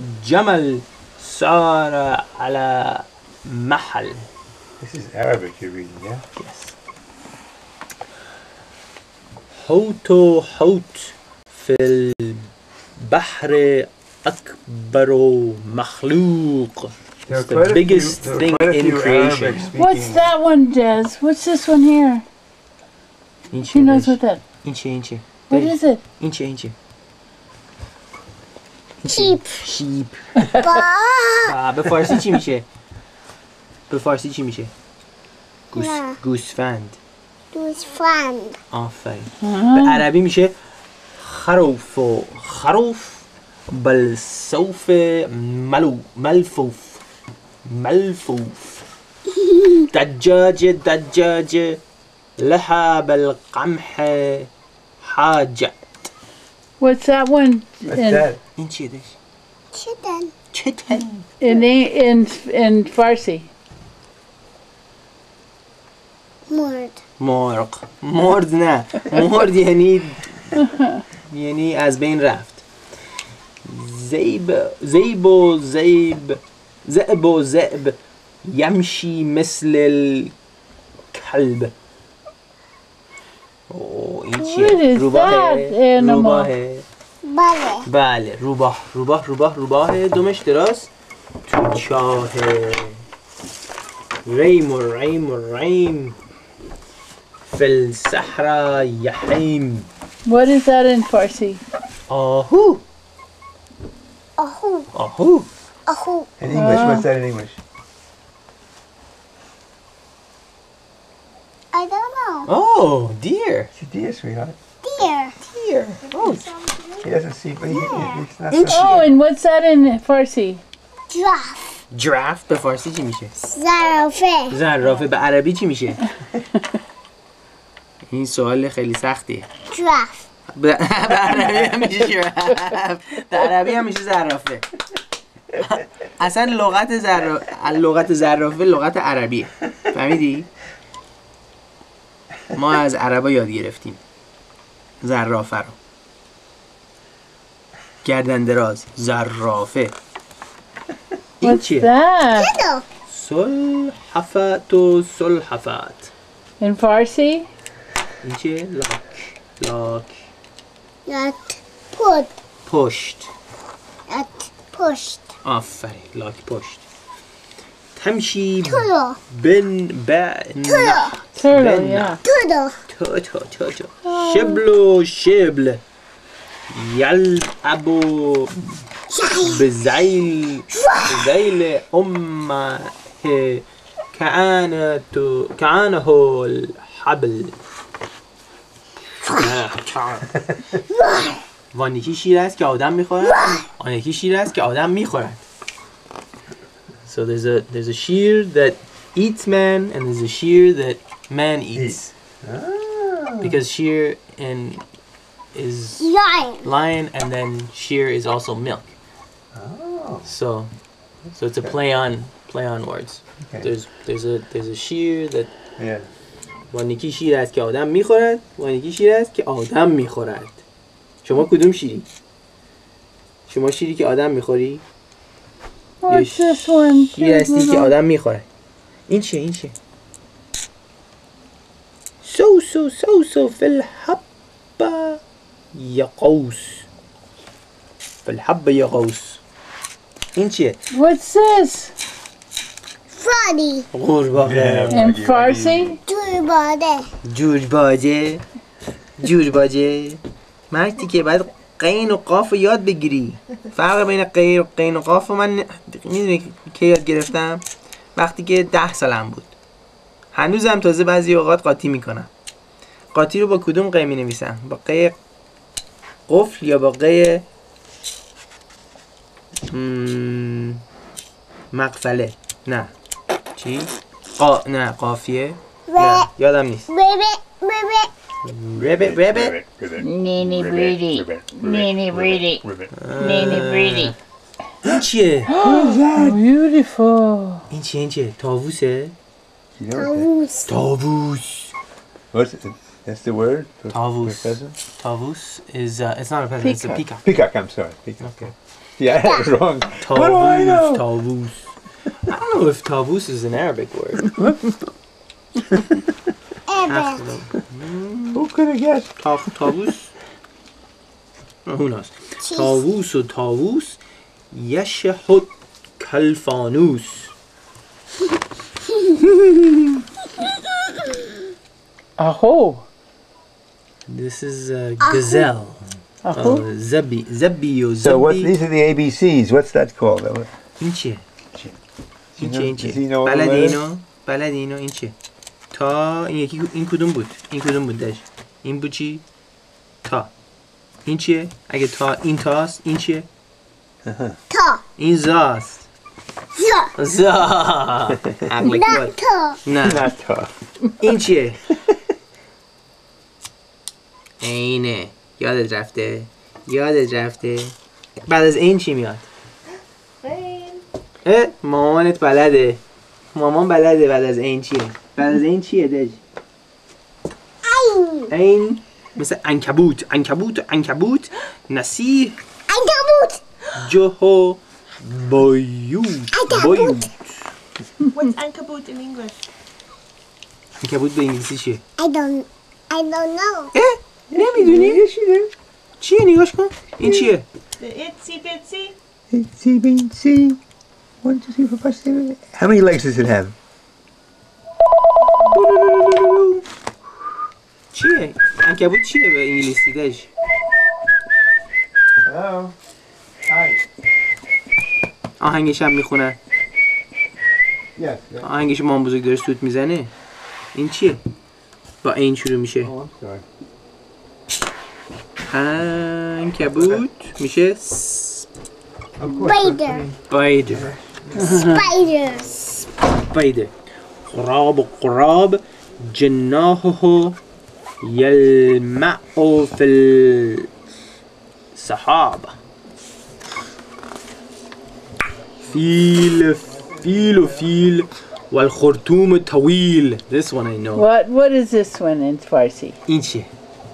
جمل سار على محل. This is Arabic you're reading, yeah? Yes. حوت في البحر أكبر مخلوق. It's the biggest thing in creation. What's that one, Des? What's this one here? Who knows what that? Inche. What is it? Inche. Sheep. به فارسی چی میشه؟ گوسفند. آفرین. به عربی میشه خروف بل سوف ملفوف. دجاج لها بالقمح حاجة. What's that one? What's that? این چیه دش؟ Chicken. In Farsi. مرد نه. مرد یعنی از بین رفت. ذئب یمشی مثل الکلب. این چیه؟ روباهه. بله روباه دومش دراز تو چاهه. ریم فی الصحرا یحیم. What is that in Farsi? آهو. In English, what's that in English? I don't know. Oh, deer. It's a deer, sweetheart. Deer. Oh, He doesn't see, but it's not Oh, and what's that in Farsi? giraffe به فارسی چی میشه؟ زرافه. به عربی چی میشه؟ این سوال خیلی سختیه. به عربی هم میشه giraffe. به عربی هم میشه زرافه. اصلا لغت زرافه لغت عربیه. فهمیدی؟ ما از عربا یاد گرفتیم زرافه رو. گردن دراز زرافه. این What's چیه؟ that? سلحفات. In Farsi? این چیه؟ لاک. پشت. آفرین لاک پشت. تمشی بن Turtle, yeah. شبل يلعب بزيل أمه كأنه الحبل. وان یکی شیر است که آدم میخورد، آن یکی شیر است که آدم میخورد. So there's a shear that eats man and there's a shear that man eats. Because shear is lion and then shear is also milk. So it's a play on words. Okay. There's a shear that وان یکی شیر است که آدم میخورد، وان یکی شیر است که آدم میخورد. شما کدوم شیری؟ شما شیری که آدم میخوری؟ What's this one? شیر هستی که آدم میخوره. این چیه؟ سو فی الحبه یقوس. این چیه؟ What's this? قورباغه. In Farsi? جورباجه. مرتی که باید قین و قاف رو یاد بگیری. فرق بین قین و قاف رو من میدونی که یاد گرفتم وقتی که 10 سالم بود. هنوزم تازه بعضی اوقات قاطی میکنم. قاطی رو با کدوم قی می نویسم؟ با قی قفل یا با قی مقفله؟ نه چی؟ نه قافیه؟ نه یادم نیست. Ribbit. Nini breedy. این چیه؟ Beautiful. این چیه؟ طاووسه؟ طاووس. What's it? That's the word? Tavus. Tavus is, it's not a pheasant, it's a peacock. Peacock, I'm sorry. Peacock. Okay. Yeah, that's wrong. What do I know? Tavus. I don't know if tavus is an Arabic word. Have to know. Who could have guessed? Tavus? Oh, who knows? Tavus or tavus. Yashahut kalfanus. Aho. This is gazelle. Aho. Zabi. Zabi or So what? zabi. These are the ABCs. What's that called? این چیه؟ این چیه؟ این Does he چیه؟ know what بلد it is? اینو؟ بلد اینو؟ این چیه؟ تا این یکی این کدوم بود؟ این کدوم بود دش؟ این بود چی؟ تا این چیه؟ اگه تا این تاست این چیه؟ تا این زاست زا زا عقل نه کل تا نه Not tough. این چیه؟ اینه یادت رفته؟ یادت رفته؟ بعد از این چی میاد؟ اه مامانت بلده مامان بلده بعد از این چیه؟ بعد از این چیه دج؟ این مثل عنکبوت عنکبوت نسیح عنکبوت جهو بایوت بایوت What's ankabut in English? عنکبوت به انگلیسی چیه؟ I don't know اه نمیدونی؟ چیه نگاش کن این چیه؟ The itsy bitsy? C, B, C. 1, 2, 3, 4, 5, 6. How many legs does it have? چیه؟ عنکبوت چیه به انگلیسی دج؟ Hello. Hi. آهنگش هم میخونه Yes. آهنگش مام بزرگ داره سوت میزنه این چیه؟ با این شروع میشه Oh, I'm sorry. عنکبوت میشه Of course. spider spider spider غراب غراب جناحه يلمع في السحاب فيل والخرطوم الطويل. This one I know. What is this one in Farsi? این چیه؟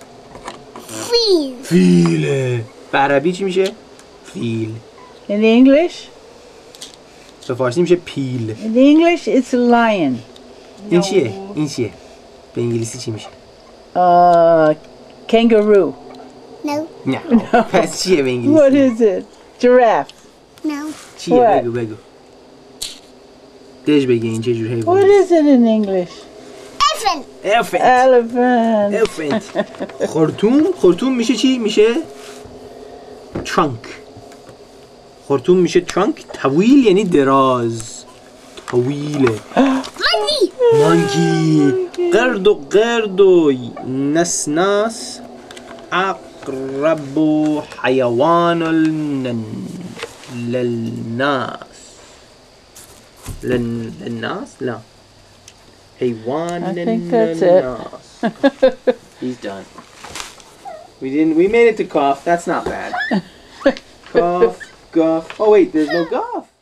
fish فیله. به عربی چی میشه؟ فیل. In English? به فارسی میشه پیل. In English, it's a lion. این چیه؟ این چیه؟ به انگلیسی چی میشه؟ Kangaroo. no نه. پس چیه به What انگلیسی؟ is it? Giraffe. no چیه؟ What? بگو. دژ بگه این چه جور What حیوانه؟ is it in English? elephant Elephant. خرطوم میشه چی؟ میشه trunk. خرطوم میشه trunk. طویل یعنی دراز. طویله. مانکی. قرد و نسناس اقرب حیوان للناس. للناس؟ لا. حيوان I think that's it. He's done. We made it to cough. That's not bad. Cough, guff. Oh wait, there's no guff.